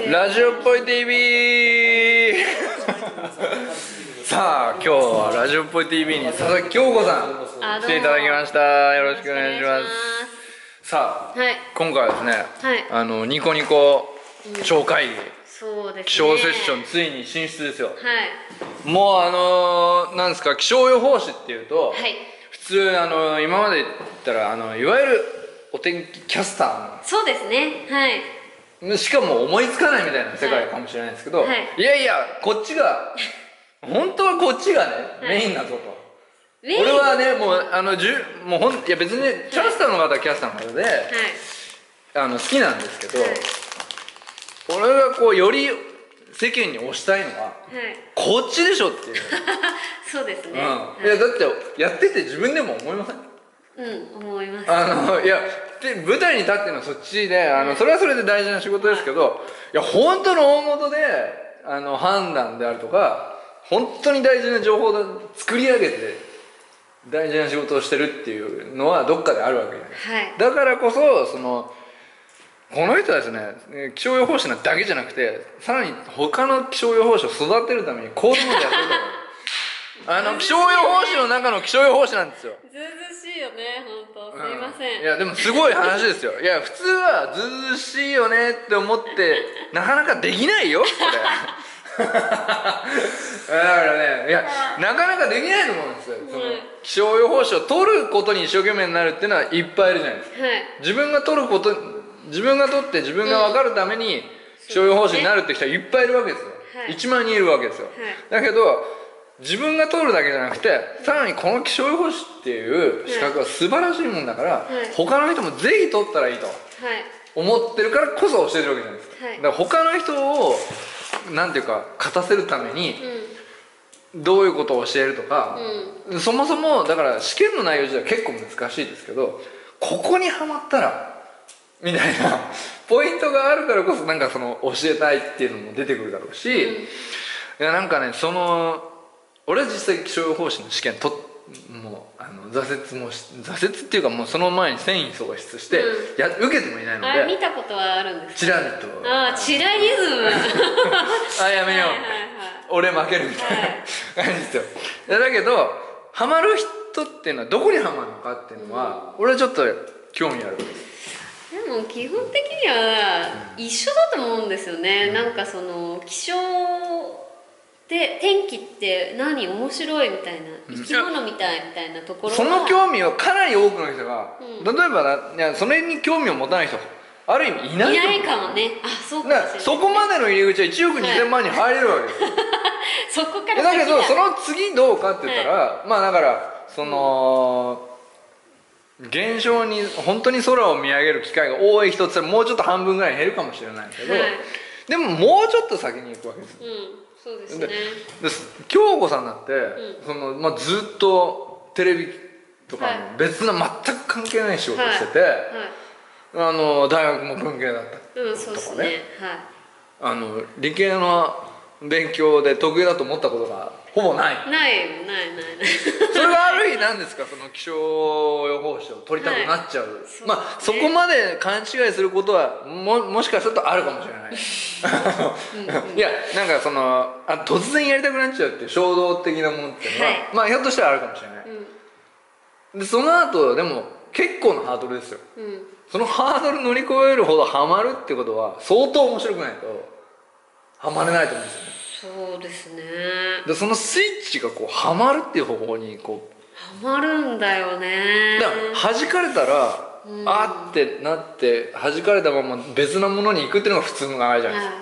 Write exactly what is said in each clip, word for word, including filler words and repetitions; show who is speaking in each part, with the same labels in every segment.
Speaker 1: ラジオっぽい ティーブイ さあ今日はラジオっぽい ティーブイ に佐々木京子さん来ていただきました。よろしくお願いします。さあ、はい、今回はですね、はい、あのニコニコ超会議、うん、そうですね、気象セッションついに進出ですよ。はい、もうあのー、なんですか、気象予報士っていうと、はい、普通あのー、今まで言ったらあのいわゆるお天気キャスターの、そうですね、はい、しかも思いつかないみたいな世界かもしれないですけど、はいはい、いやいやこっちが本当はこっちがね、はい、メインだぞと。俺はねもうあのじゅもうほんいや別にねキャスターの方はキャスターの方で、はい、あの好きなんですけど、はい、俺がこうより世間に推したいのは、はい、こっちでしょっていう。そうですね、うん、はい、いやだってやってて自分でも思いません？うん、思います。あのいやで舞台に立ってるのはそっちで、あのそれはそれで大事な仕事ですけど、はい、いや本当の大元であの判断であるとか本当に大事な情報を作り上げて大事な仕事をしてるっていうのはどっかであるわけじゃないですか、はい、だからこそそのこの人はですね気象予報士なだけじゃなくてさらに他の気象予報士を育てるためにこういうのをやってるからあの気象予報士の中の気象予報士なんですよ。ずうずうしいよね本当、すいません、うん、いやでもすごい話ですよ。いや普通はずうずうしいよねって思ってなかなかできないよこれだからね、いやなかなかできないと思うんですよ、その気象予報士を取ることに一生懸命になるっていうのはいっぱいいるじゃないですか、はい、自分が取ること自分が取って自分が分かるために気象予報士になるって人はいっぱいいるわけですよ、はい、いちまんにんいるわけですよ、はい、だけど自分が取るだけじゃなくてさらにこの気象予報士っていう資格は素晴らしいもんだから、はい、他の人もぜひ取ったらいいと思ってるからこそ教えてるわけじゃないですか、はい、だから他の人をなんていうか勝たせるためにどういうことを教えるとか、うん、そもそもだから試験の内容自体は結構難しいですけどここにはまったらみたいなポイントがあるからこそなんかその教えたいっていうのも出てくるだろうし、うん、いやなんかねその俺は実際気象予報士の試験ともうあの挫折もし挫折っていうかもうその前に繊維喪失して、うん、や受けてもいないのであれ見たことはあるんですか？チラリとああチラリズムあやめよう、はいはいはい、俺負けるみたいな感じですよ。だけどハマる人っていうのはどこにハマるのかっていうのは、うん、俺はちょっと興味あるわけです。でも基本的には一緒だと思うんですよね、うん、なんかその気象で天気って何面白いみたいな生き物みたいみたいなところがその興味はかなり多くの人が、うん、例えばないやそれに興味を持たない人ある意味いないいないかもね。あそうかもしれない、ね、そこまでの入り口はいちおくにせんまんに入れるわけですよ、はい、そこからだけどその次どうかって言ったら、はい、まあだからその、うん、現象に本当に空を見上げる機会が多い人ってもうちょっと半分ぐらい減るかもしれないけど、はい、でももうちょっと先に行くわけです、うんそうですね、で京子さんだって、うん、そのまあ、ずっとテレビとかの別な、はい、全く関係ない仕事をしてて、はいはい、あの大学も文系だったとかね、うん、そうですね、はい、あの理系の勉強で得意だと思ったことがほぼないないないないないそれがある意味なんですかその気象予報士を取りたくなっちゃう、はい、まあそこまで勘違いすることは も, もしかするとあるかもしれないうん、うん、いやなんかそのあ突然やりたくなっちゃうっていう衝動的なものっていうのは、はい、まあひょっとしたらあるかもしれない、うん、でその後でも結構なハードルですよ、うん、そのハードル乗り越えるほどハマるってことは相当面白くないとハマれないと思うんですよね。そうですね。でそのスイッチがこうハマるっていう方向にこうハマるんだよね。だから弾かれたら、うん、あってなって弾かれたまま別なものに行くっていうのが普通の流れじゃないですか、はい、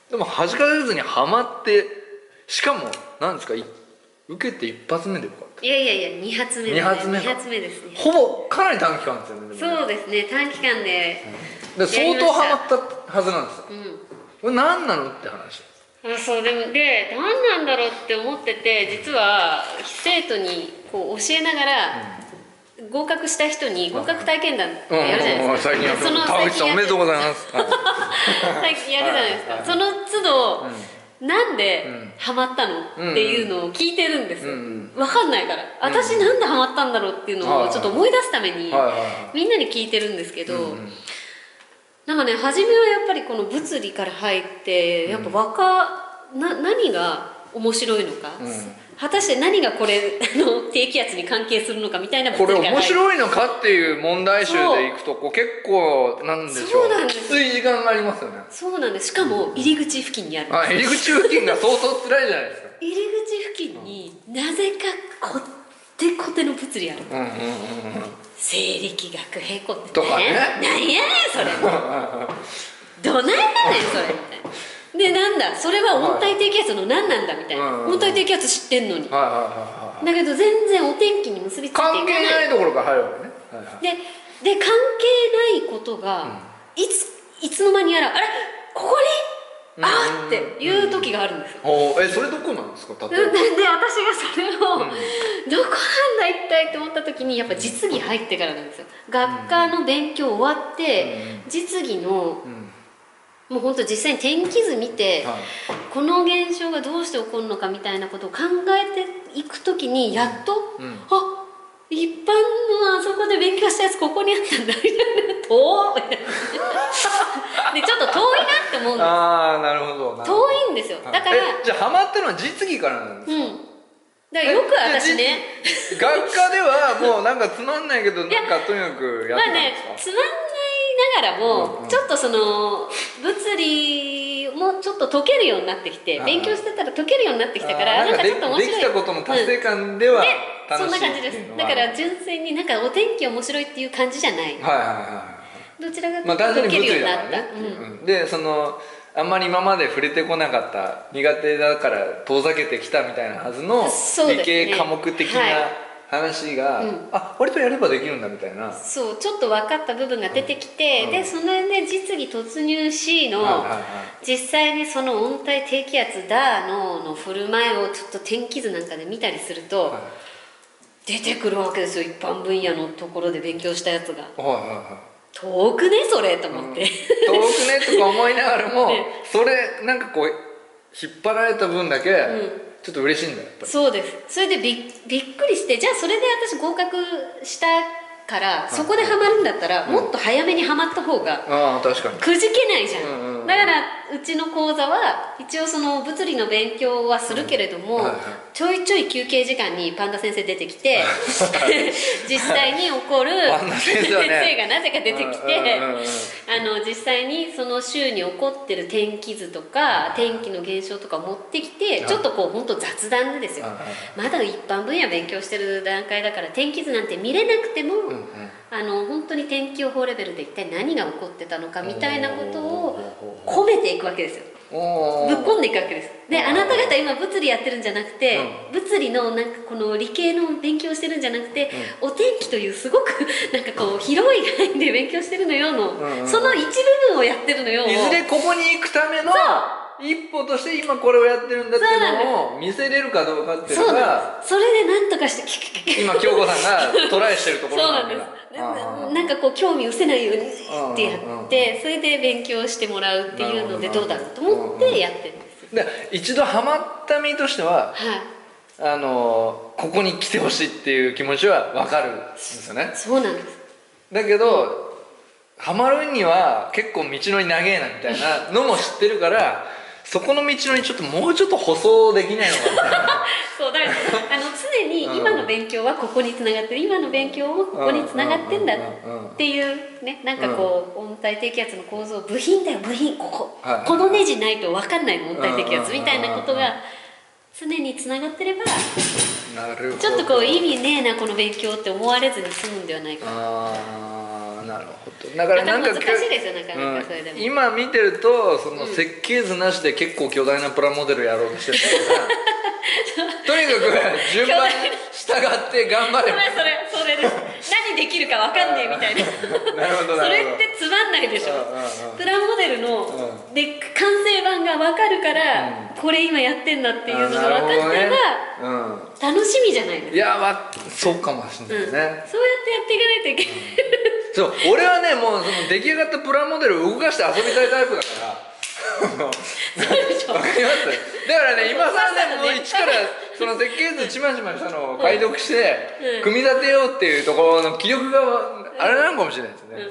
Speaker 1: でも弾かれずにハマってしかも何ですか受けて一発目でよかった。いやいやいや二発目ですね。二発目か。二発目ですね。ほぼかなり短期間ですよね。そうですね短期間で、うん、で相当ハマったはずなんですよ、うん、これ何なのって話。あそうでもで何なんだろうって思ってて実は生徒にこう教えながら、うん、合格した人に合格体験談ってやるじゃないですか、うん、最近やってる田口さんおめでとうございます最近やるじゃないですか、はい、その都度、うん、なんでハマったの、うん、っていうのを聞いてるんですよ、うん、分かんないから、うん、私なんでハマったんだろうっていうのをちょっと思い出すために、うん、みんなに聞いてるんですけど、うん、
Speaker 2: なんかね初めはやっぱりこの物理から入ってやっぱ若、うん、な何が面白いのか、うん、果たして何がこれの低気圧に関係するのかみたいな
Speaker 1: これ面白いのかっていう問題集でいくとこう結構なんでしょう、うきつい時間がありますよね。
Speaker 2: そうなんです。しかも入り口付近にあるんです。
Speaker 1: あ、入り口付近が相当辛いじゃないですか。
Speaker 2: 入り口付近になぜかこってこての物理ある、うんうんうんうん、生力学へこって、ね、
Speaker 1: とかね、
Speaker 2: なんやねんそれどないやねんそれみたいな。でなんだそれは温帯低気圧の何なんだみたいな、はい、温帯低気圧知ってんのに、はいはいはいはい、だけど全然お天気に結びついていかない、
Speaker 1: 関係ないところから入るわけね、はいはい、
Speaker 2: で, で関係ないことが、うん、いついつの間にやらあれここにあーっていう時があるんですよ。
Speaker 1: おえそれどこなんですか例えば。
Speaker 2: で私がそれを、うん、どこなんだ一体って思った時にやっぱ実技入ってからなんですよ。学科の勉強終わって、うん、実技の、うん、もう本当実際に天気図見て、はい、この現象がどうして起こるのかみたいなことを考えていく時にやっと、うんうん、あ一般のあそこで勉強したやつここにあったんだみたいな遠いでちょっと遠いなって思うんです。
Speaker 1: ああなるほど
Speaker 2: 遠いんですよ。だから
Speaker 1: じゃあハマったのは実技からなんですか。うん、
Speaker 2: だからよく私ね
Speaker 1: 学科ではもうなんかつまんないけどなんかとにかくやってたんですか。まあね
Speaker 2: つまんないながらも、うんうん、ちょっとその物理もちょっと解けるようになってきて勉強してたら解けるようになってきたからなんかちょっと面白い
Speaker 1: できたことの達成感では、うん
Speaker 2: そんな感じです。だから純粋になんかお天気面白いっていう感じじゃない。はいはいはい。どちらかというと解けるようになった。
Speaker 1: でそのあんまり今まで触れてこなかった苦手だから遠ざけてきたみたいなはずの理系科目的な話が、はいうん、あ割とやればできるんだみたいな。
Speaker 2: そうちょっと分かった部分が出てきて、うん、でそれで実技突入 C の、はいはいはい、実際にその温帯低気圧だのの振る舞いをちょっと天気図なんかで見たりすると。はい出てくるわけですよ一般分野のところで勉強したやつが、はいはいはい、遠くねそれと思って、うん、遠
Speaker 1: くねとか思いながらも、ね、それなんかこう引っ張られた分だけ、うん、ちょっと嬉しいんだよやっぱり。
Speaker 2: そうです。それで び, びっくりしてじゃあそれで私合格したから、はい、そこでハマるんだったら、うん、もっと早めにハマった方が
Speaker 1: あ確かに
Speaker 2: くじけないじゃん、うんうんうん、だからうちの講座は一応その物理の勉強はするけれども、うんはいはい、ちょいちょい休憩時間にパンダ先生出てきて実際に起こる先生がなぜか出てきてあの実際にその週に起こってる天気図とか天気の現象とか持ってきてちょっとこう本当雑談でですよまだ一般分野勉強してる段階だから天気図なんて見れなくても、うんうん、あの本当に天気予報レベルで一体何が起こってたのかみたいなことを込めていくわけですよ。ぶっ込んでいくわけです。であなた方今物理やってるんじゃなくて、うん、物理のなんかこの理系の勉強してるんじゃなくて、うん、お天気というすごくなんかこう広い範囲で勉強してるのよの、うんうん、その一部分をやってるのよ。
Speaker 1: いずれここに行くための一歩として今これをやってるんだっていうのを見せれるかどうかっていうのが
Speaker 2: それで何とかして
Speaker 1: 今京子さんがトライしてるところなんだ。
Speaker 2: なんかこう興味失せないようにってやってそれで勉強してもらうっていうのでどうだろうと思ってやってるんです
Speaker 1: で一度ハマった身としては、はい、あのここに来てほしいっていう気持ちは分かるんですよね。
Speaker 2: そうなんです。
Speaker 1: だけど、うん、ハマるには結構道のり長えなみたいなのも知ってるからそこの道のりちょっともうちょっと舗装できないのかみたいな
Speaker 2: そうだからあの常に今の勉強はここにつながってる今の勉強もここにつながってんだっていうねなんかこう温帯低気圧の構造部品だよ部品ここ、はい、このネジないと分かんないの温帯低気圧みたいなことが常につながってれば
Speaker 1: なるほどち
Speaker 2: ょっとこう意味ねえなこの勉強って思われずに済むんではないかな。
Speaker 1: あなるほど。だからなんか
Speaker 2: 難しいですよなかなかそれでも、
Speaker 1: うん、今見てるとその設計図なしで結構巨大なプラモデルやろうとしてるからとにかく順番に従って頑張れば
Speaker 2: それそれそれです何できるか分かんねえみたいな
Speaker 1: なるほど
Speaker 2: それってつまんないでしょ。プラモデルの、うん、で完成版が分かるから、うん、これ今やってんだっていうのが分かってれば、ねうん、楽しみじゃないですか。
Speaker 1: いや、ま、そうかもしれないですね、うん、そうやってやっていかないといけない、
Speaker 2: うん、
Speaker 1: そう俺はねもうその出来上がったプラモデルを動かして遊びたいタイプだから
Speaker 2: そうでしょ。
Speaker 1: わかります。だからね今さらねもう一からその設計図ちまちましたのを解読して組み立てようっていうところの気力があれなのかもしれないですね、
Speaker 2: うんうん、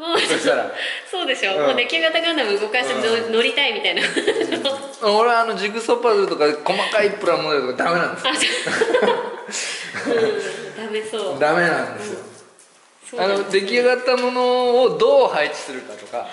Speaker 2: もう
Speaker 1: そしたら
Speaker 2: そうでしょ、
Speaker 1: うん、
Speaker 2: もうデッキ型ガンダム動かしての、うん、乗りたいみたいな
Speaker 1: 俺はあのジグソーパズルとか細かいプラモデルとかダメなんですよ、
Speaker 2: うん、ダメそう
Speaker 1: ダメなんですよ、うん、あの出来上がったものをどう配置するかとか、はい、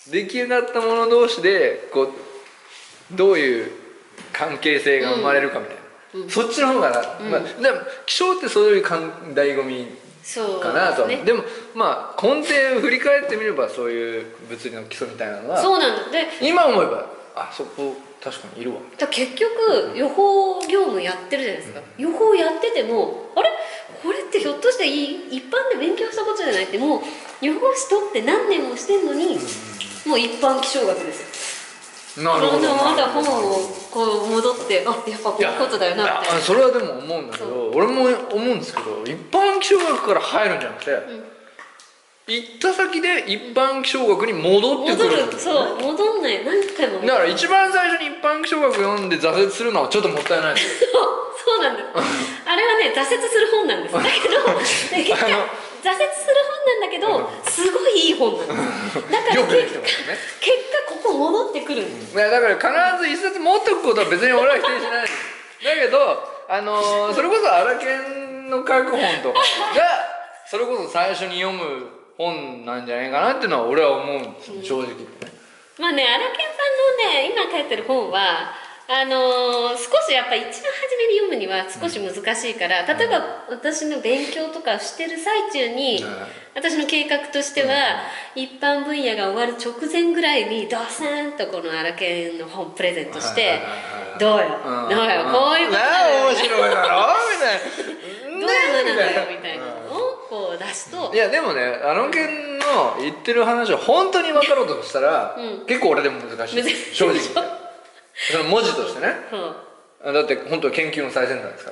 Speaker 1: 出来上がったもの同士でこうどういう関係性が生まれるかみたいな、うんうん、そっちの方が、うんまあ、でも気象ってそういう醍醐味かなと。 で,、ね、でもまあ根底を振り返ってみればそういう物理の基礎みたいなのは
Speaker 2: そうなんだ。で今
Speaker 1: 思えばあそこ確かにいるわ。
Speaker 2: だ結局予報業務やってるじゃないですか、うん、予報やっててもあれこれってひょっとして一般で勉強したことじゃないって、もう予報士取って何年もしてんのに、うん、もう一般気象学ですよ。
Speaker 1: なるほど。
Speaker 2: まだ本をこう戻ってあやっぱこういうことだよなみたいな。
Speaker 1: それはでも思うんだけど、俺も思うんですけど、一般気象学から入るんじゃなくて、うん、行った先で一般気象学に戻ってくる、ね、
Speaker 2: 戻る。そう戻んない。何回も
Speaker 1: だから一番最初に一般気象学読んで挫折するのはちょっともったいないです
Speaker 2: そうそうなんですあれはね挫折する本なんです。だけど結果挫折する本なんだけど、すごいいい本なんです。だから結果、ね、結果ここ戻ってくるんです。
Speaker 1: いやだから必ず一冊持っておくことは別に俺は否定しないですだけど、あのー、それこそアラケンの書く本とかがそれこそ最初に読む本なんじゃないかなっていうのは俺は思うんですよ、うん、正直言ってね。
Speaker 2: まあね、アラケンさんのね今書いてる本はあのー、少しやっぱ一番初めに読むには少し難しいから、例えば私の勉強とかしてる最中に、うん、私の計画としては、うん、一般分野が終わる直前ぐらいにドサーンとこのアラケンの本プレゼントして、どうよ、うん、どうよ、こういうこと
Speaker 1: だよ、面白いだろみたいな
Speaker 2: ドラマなのよみたいなのをこう出すと、
Speaker 1: いやでもね、アラケンの言ってる話を本当に分かろうとしたら、うん、結構俺でも難しい正直その文字としてね、うん、だって本当は研究の最先端ですから。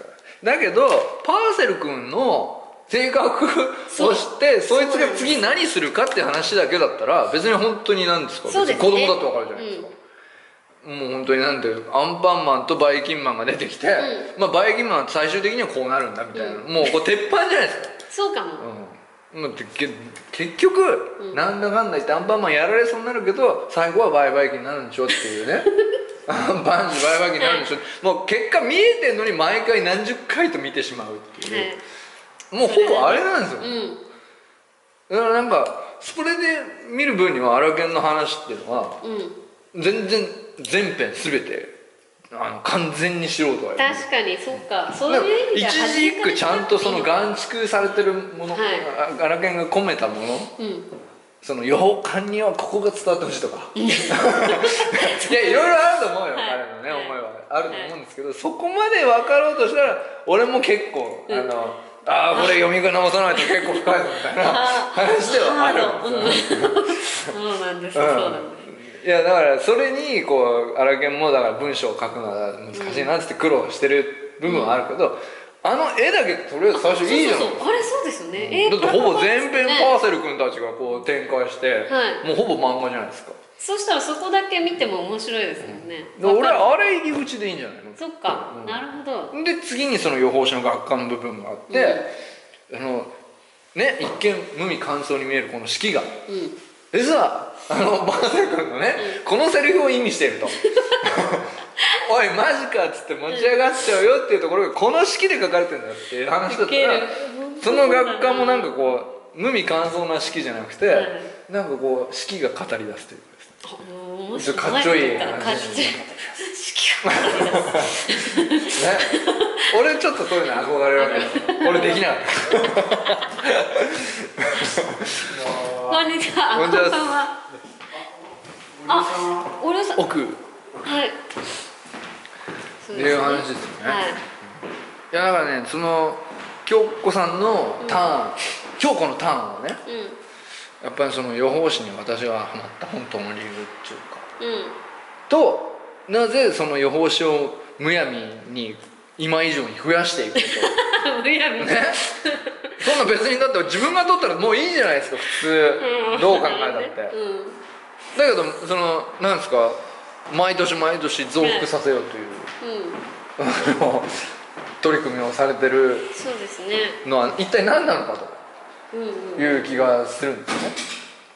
Speaker 1: だけどパーセル君の性格を知ってそいつが次何するかって話だけだったら別に本当に何ですか、
Speaker 2: そうですね、
Speaker 1: 子供だって分かるじゃないですか、うん、もう本当になんていうアンパンマンとバイキンマンが出てきて、うん、まあバイキンマンは最終的にはこうなるんだみたいな、うん、もうこう鉄板じゃないですか。
Speaker 2: そうかも、
Speaker 1: うん、結局、うん、なんだかんだ言ってアンパンマンやられそうになるけど最後はバイバイキンになるんでしょっていうねバンジバイバイキンになるんでしょ、はい、もう結果見えてんのに毎回何十回と見てしまうっていう、はい、もうほぼあれなんですよ、うん、だからなんかそれで見る分にはアラケンの話っていうのは、うん、全然全編全てあの完全に素人は
Speaker 2: やる。確かにそうか、そういう意味では
Speaker 1: 一字一句ちゃんとその眼蓄されてるもの、はい、アラケンが込めたもの、うん、その予報官にはここが伝わってほしいとかいやいろいろあると思うよ、はい、彼のね、はい、思いはあると思うんですけど、はい、そこまで分かろうとしたら俺も結構、うん、あのああこれ読みが直さないと結構深いみたいな話ではあるんですよ
Speaker 2: そうなんです、そうなんです。
Speaker 1: いやだからそれにこうアラケンもだから文章を書くのは難しいなって苦労してる部分はあるけど、うん、あの絵だけとりあえず最初いいじゃん。
Speaker 2: そうそうそう、あれそうですよね、
Speaker 1: うん、だってほぼ全編パーセル君たちがこう展開して、はい、もうほぼ漫画じゃないですか。
Speaker 2: そしたらそこだけ見ても面白いですよね、
Speaker 1: うん、俺あれ入り口でいいんじゃないの。
Speaker 2: そっか、うん、なるほど。
Speaker 1: で次にその予報士の学科の部分があって、うん、あのね一見無味乾燥に見えるこの式が、うんでさあのバーセル君のね、うん、このセリフを意味しているとおいマジかっつって持ち上がっちゃうよっていうところがこの式で書かれてるんだよっていう話だったらその学科もなんかこう無味乾燥な式じゃなくて、うん、なんかこう式が語り出すというかですね、かっちょいい話に俺ちょっとそういうの憧れるわけです俺できなかった
Speaker 2: こんにちは。こんにちは。あ、おるさん。
Speaker 1: 奥。はい。
Speaker 2: って
Speaker 1: いう話ですよね。はい。いやだからね、その京子さんのターン、京子のターンをね、やっぱりその予報士に私がハマった本当の理由っていうか、となぜその予報士をむやみに今以上に増やしていくと。
Speaker 2: むやみね。
Speaker 1: そんな別にだって自分が取ったらもういいじゃないですか普通、うん、どう考えたって、うん、だけどそのなんですか毎年毎年増幅させようという、うん、取り組みをされてるのは一体何なのかという気がするんですね。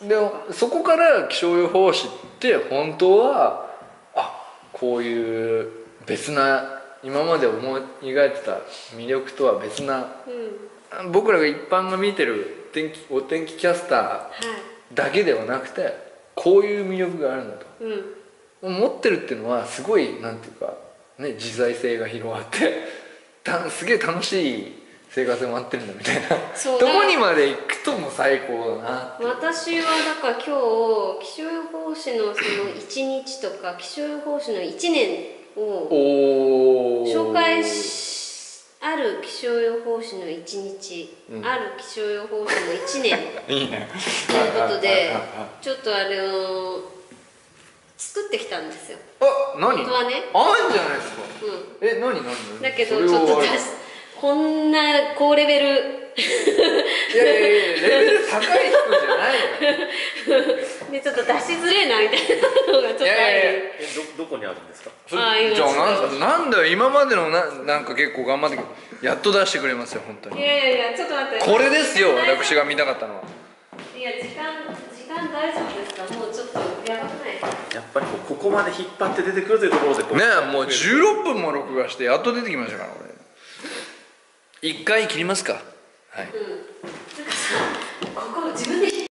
Speaker 1: でそこから気象予報士って本当はあこういう別な今まで思い描いてた魅力とは別な、うん、僕らが一般が見てる天気お天気キャスターだけではなくて、はい、こういう魅力があるんだと、うん、持ってるっていうのはすごいなんていうか、ね、自在性が広がってたすげえ楽しい生活が待ってるんだみたいなとこにまで行くともう最高だな。
Speaker 2: 私はだから今日気象予報士のそのいちにちとか気象予報士のいちねんを紹介しある気象予報士のいちにち、うん、ある気象予報士のいちねん
Speaker 1: いいね
Speaker 2: ということでちょっとあれを作ってきたんですよ。
Speaker 1: あ、何？
Speaker 2: 本当はね
Speaker 1: あんじゃないですか、うん、え、何何何
Speaker 2: だけどちょっと出しこんな高レベル
Speaker 1: いやいやいやレベル高い人じゃない
Speaker 2: でちょっと出しづれえなみたいなのがちょっとある。いやいやいや
Speaker 3: ど, どこにあるんですか？
Speaker 2: あ
Speaker 1: じゃあなんなんだよ今までの な, なんか結構頑張ってやっと出してくれますよ本当に。
Speaker 2: いやいやいやちょっと待って
Speaker 1: これですよ私が見たかったのは。
Speaker 2: いや時間時間大丈夫ですか？もうちょっとやばくない？
Speaker 3: やっぱりここまで引っ張って出てくるというところでね
Speaker 1: えもうじゅうろっぷんも録画してやっと出てきましたから俺。一回切りますか。はい。うん、なんかさここ自分で